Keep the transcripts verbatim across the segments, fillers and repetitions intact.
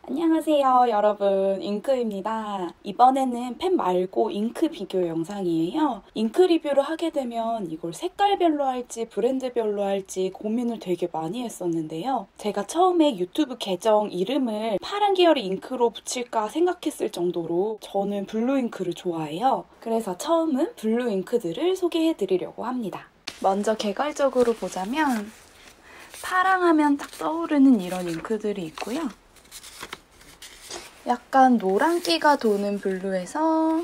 안녕하세요, 여러분. 잉크입니다. 이번에는 펜 말고 잉크 비교 영상이에요. 잉크 리뷰를 하게 되면 이걸 색깔별로 할지 브랜드별로 할지 고민을 되게 많이 했었는데요. 제가 처음에 유튜브 계정 이름을 파란 계열의 잉크로 붙일까 생각했을 정도로 저는 블루 잉크를 좋아해요. 그래서 처음은 블루 잉크들을 소개해드리려고 합니다. 먼저 개괄적으로 보자면 파랑하면 딱 떠오르는 이런 잉크들이 있고요. 약간 노란기가 도는 블루에서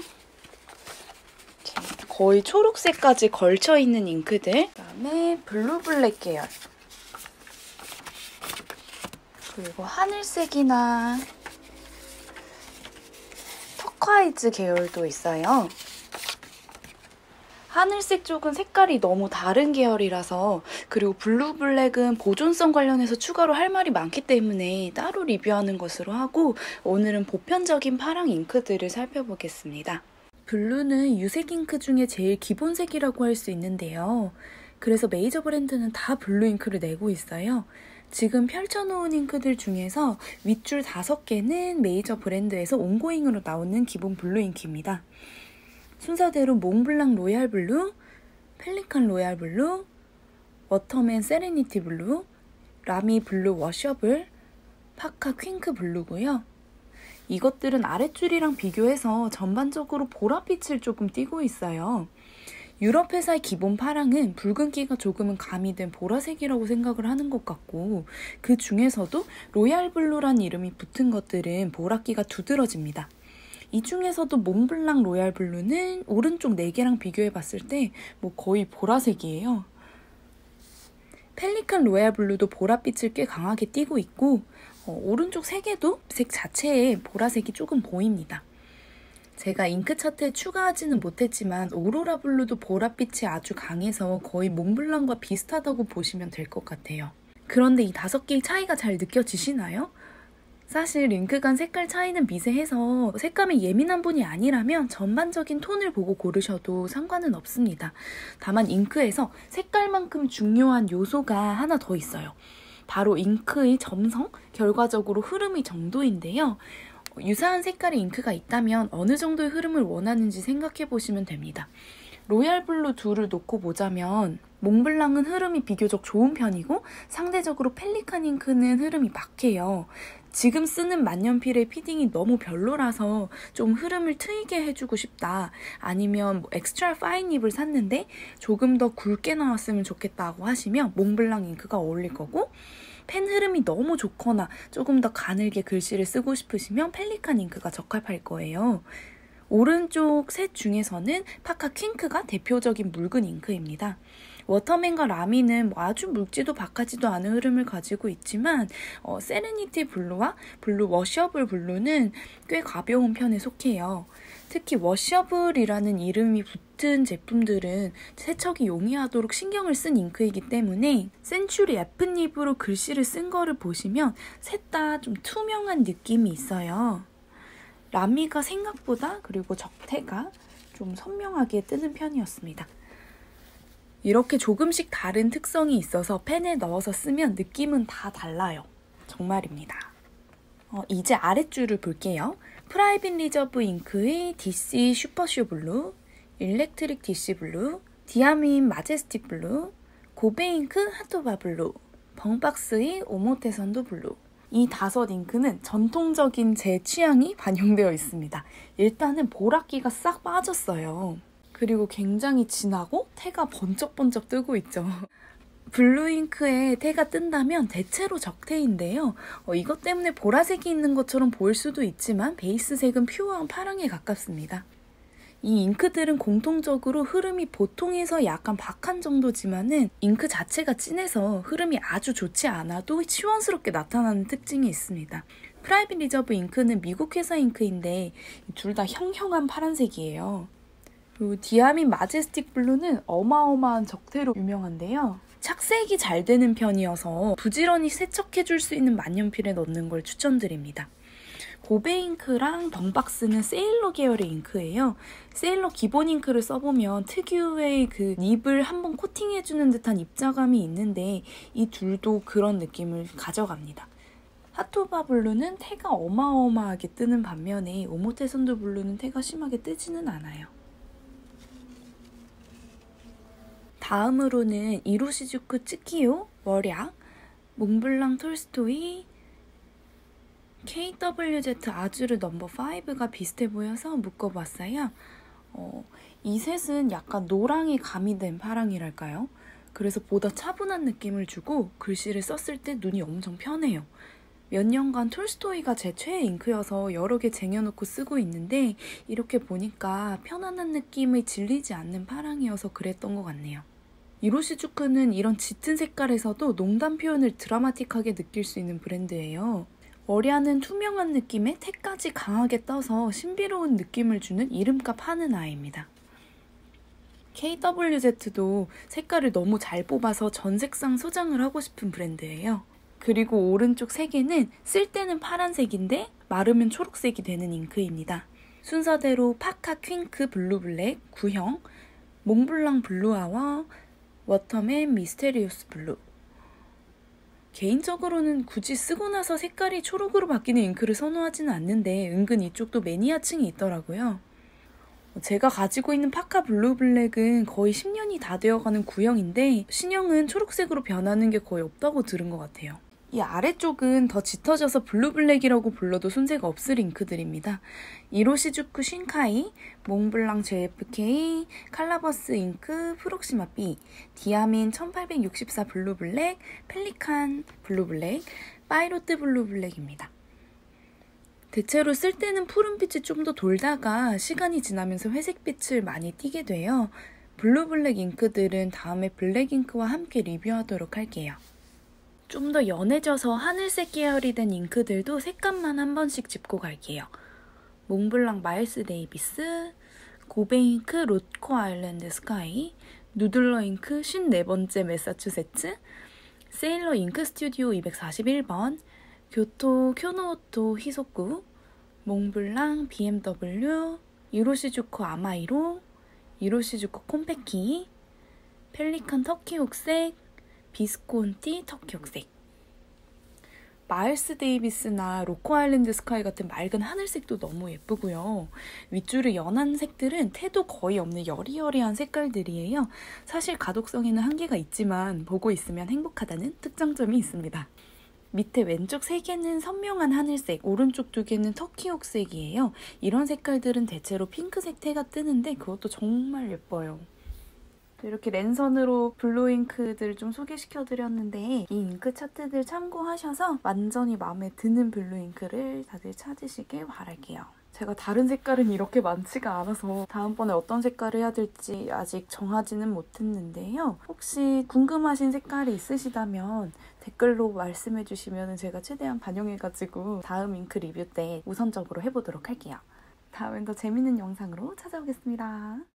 거의 초록색까지 걸쳐있는 잉크들, 그다음에 블루 블랙 계열, 그리고 하늘색이나 터콰이즈 계열도 있어요. 하늘색 쪽은 색깔이 너무 다른 계열이라서, 그리고 블루 블랙은 보존성 관련해서 추가로 할 말이 많기 때문에 따로 리뷰하는 것으로 하고, 오늘은 보편적인 파랑 잉크들을 살펴보겠습니다. 블루는 유색 잉크 중에 제일 기본색이라고 할 수 있는데요. 그래서 메이저 브랜드는 다 블루 잉크를 내고 있어요. 지금 펼쳐놓은 잉크들 중에서 윗줄 다섯 개는 메이저 브랜드에서 온고잉으로 나오는 기본 블루 잉크입니다. 순서대로 몽블랑 로얄 블루, 펠리칸 로얄 블루, 워터맨 세레니티 블루, 라미 블루 워셔블, 파카 퀸크 블루고요. 이것들은 아랫줄이랑 비교해서 전반적으로 보랏빛을 조금 띠고 있어요. 유럽 회사의 기본 파랑은 붉은기가 조금은 가미된 보라색이라고 생각을 하는 것 같고, 그 중에서도 로얄 블루란 이름이 붙은 것들은 보랏기가 두드러집니다. 이 중에서도 몽블랑 로얄 블루는 오른쪽 네 개랑 비교해봤을 때 뭐 거의 보라색이에요. 펠리칸 로얄 블루도 보랏빛을 꽤 강하게 띠고 있고, 어, 오른쪽 세 개도 색 자체에 보라색이 조금 보입니다. 제가 잉크 차트에 추가하지는 못했지만 오로라 블루도 보랏빛이 아주 강해서 거의 몽블랑과 비슷하다고 보시면 될 것 같아요. 그런데 이 다섯 개의 차이가 잘 느껴지시나요? 사실 잉크 간 색깔 차이는 미세해서 색감에 예민한 분이 아니라면 전반적인 톤을 보고 고르셔도 상관은 없습니다. 다만 잉크에서 색깔만큼 중요한 요소가 하나 더 있어요. 바로 잉크의 점성, 결과적으로 흐름의 정도인데요. 유사한 색깔의 잉크가 있다면 어느 정도의 흐름을 원하는지 생각해 보시면 됩니다. 로얄 블루 둘을 놓고 보자면 몽블랑은 흐름이 비교적 좋은 편이고, 상대적으로 펠리칸 잉크는 흐름이 막해요. 지금 쓰는 만년필의 피딩이 너무 별로라서 좀 흐름을 트이게 해주고 싶다, 아니면 뭐 엑스트라 파인 닙을 샀는데 조금 더 굵게 나왔으면 좋겠다고 하시면 몽블랑 잉크가 어울릴 거고, 펜 흐름이 너무 좋거나 조금 더 가늘게 글씨를 쓰고 싶으시면 펠리칸 잉크가 적합할 거예요. 오른쪽 셋 중에서는 파카 퀸크가 대표적인 묽은 잉크입니다. 워터맨과 라미는 뭐 아주 묽지도 박하지도 않은 흐름을 가지고 있지만, 어, 세레니티 블루와 블루 워셔블 블루는 꽤 가벼운 편에 속해요. 특히 워셔블이라는 이름이 붙은 제품들은 세척이 용이하도록 신경을 쓴 잉크이기 때문에 센츄리 에프 닙으로 글씨를 쓴 거를 보시면 셋 다 좀 투명한 느낌이 있어요. 라미가 생각보다, 그리고 적태가 좀 선명하게 뜨는 편이었습니다. 이렇게 조금씩 다른 특성이 있어서 펜에 넣어서 쓰면 느낌은 다 달라요. 정말입니다. 어, 이제 아랫줄을 볼게요. 프라이빗 리저브 잉크의 디씨 슈퍼쇼 블루, 일렉트릭 디씨 블루, 디아민 마제스틱 블루, 고베 잉크 하토바 블루, 벙박스의 오모테선도 블루. 이 다섯 잉크는 전통적인 제 취향이 반영되어 있습니다. 일단은 보랏기가 싹 빠졌어요. 그리고 굉장히 진하고 태가 번쩍번쩍 뜨고 있죠. 블루 잉크에 태가 뜬다면 대체로 적태인데요. 어, 이것 때문에 보라색이 있는 것처럼 보일 수도 있지만 베이스색은 퓨어한 파랑에 가깝습니다. 이 잉크들은 공통적으로 흐름이 보통에서 약간 박한 정도지만은 잉크 자체가 진해서 흐름이 아주 좋지 않아도 시원스럽게 나타나는 특징이 있습니다. 프라이빗 리저브 잉크는 미국 회사 잉크인데 둘 다 형형한 파란색이에요. 그리고 디아민 마제스틱 블루는 어마어마한 적태로 유명한데요. 착색이 잘 되는 편이어서 부지런히 세척해줄 수 있는 만년필에 넣는 걸 추천드립니다. 고베 잉크랑 벙박스는 세일러 계열의 잉크예요. 세일러 기본 잉크를 써보면 특유의 그 닙을 한번 코팅해주는 듯한 입자감이 있는데 이 둘도 그런 느낌을 가져갑니다. 핫토바 블루는 태가 어마어마하게 뜨는 반면에 오모테선도 블루는 태가 심하게 뜨지는 않아요. 다음으로는 이로시주쿠 츠키요, 월약, 몽블랑 톨스토이, 케이더블유제트 아주르 넘버 파이브가 비슷해 보여서 묶어봤어요. 어, 이 셋은 약간 노랑이 가미된 파랑이랄까요? 그래서 보다 차분한 느낌을 주고 글씨를 썼을 때 눈이 엄청 편해요. 몇 년간 톨스토이가 제 최애 잉크여서 여러 개 쟁여놓고 쓰고 있는데 이렇게 보니까 편안한 느낌이 질리지 않는 파랑이어서 그랬던 것 같네요. 이로시주쿠는 이런 짙은 색깔에서도 농담 표현을 드라마틱하게 느낄 수 있는 브랜드예요. 월야는 투명한 느낌에 태까지 강하게 떠서 신비로운 느낌을 주는 이름값 하는 아이입니다. 케이더블유제트도 색깔을 너무 잘 뽑아서 전 색상 소장을 하고 싶은 브랜드예요. 그리고 오른쪽 세 개는 쓸 때는 파란색인데 마르면 초록색이 되는 잉크입니다. 순서대로 파카 퀸크 블루블랙 구형, 몽블랑 블루아워, 워터맨 미스테리우스 블루. 개인적으로는 굳이 쓰고 나서 색깔이 초록으로 바뀌는 잉크를 선호하지는 않는데 은근 이쪽도 매니아층이 있더라고요. 제가 가지고 있는 파카 블루블랙은 거의 십 년이 다 되어가는 구형인데 신형은 초록색으로 변하는 게 거의 없다고 들은 것 같아요. 이 아래쪽은 더 짙어져서 블루블랙이라고 불러도 손색 없을 잉크들입니다. 이로시주쿠 신카이, 몽블랑 제에프케이, 칼라버스 잉크, 프록시마 B, 디아민 천팔백육십사 블루블랙, 펠리칸 블루블랙, 파이로트 블루블랙입니다. 대체로 쓸 때는 푸른빛이 좀 더 돌다가 시간이 지나면서 회색빛을 많이 띠게 돼요. 블루블랙 잉크들은 다음에 블랙 잉크와 함께 리뷰하도록 할게요. 좀 더 연해져서 하늘색 계열이 된 잉크들도 색감만 한 번씩 짚고 갈게요. 몽블랑 마일스 데이비스, 고베 잉크 로코 아일랜드 스카이, 누들러 잉크 오십사 번째 매사추세츠, 세일러 잉크 스튜디오 이백사십일 번, 교토 쿄노오토 히소쿠, 몽블랑 비엠더블유, 이로시주쿠 아마이로, 이로시주쿠 콤페키, 펠리칸 터키 옥색, 비스콘티 터키 옥색. 마일스 데이비스나 로코 아일랜드 스카이 같은 맑은 하늘색도 너무 예쁘고요. 윗줄의 연한 색들은 태도 거의 없는 여리여리한 색깔들이에요. 사실 가독성에는 한계가 있지만 보고 있으면 행복하다는 특장점이 있습니다. 밑에 왼쪽 세 개는 선명한 하늘색, 오른쪽 두 개는 터키 옥색이에요. 이런 색깔들은 대체로 핑크색 태가 뜨는데 그것도 정말 예뻐요. 이렇게 랜선으로 블루 잉크들 좀 소개시켜드렸는데 이 잉크 차트들 참고하셔서 완전히 마음에 드는 블루 잉크를 다들 찾으시길 바랄게요. 제가 다른 색깔은 이렇게 많지가 않아서 다음번에 어떤 색깔을 해야 될지 아직 정하지는 못했는데요. 혹시 궁금하신 색깔이 있으시다면 댓글로 말씀해주시면 제가 최대한 반영해가지고 다음 잉크 리뷰 때 우선적으로 해보도록 할게요. 다음엔 더 재밌는 영상으로 찾아오겠습니다.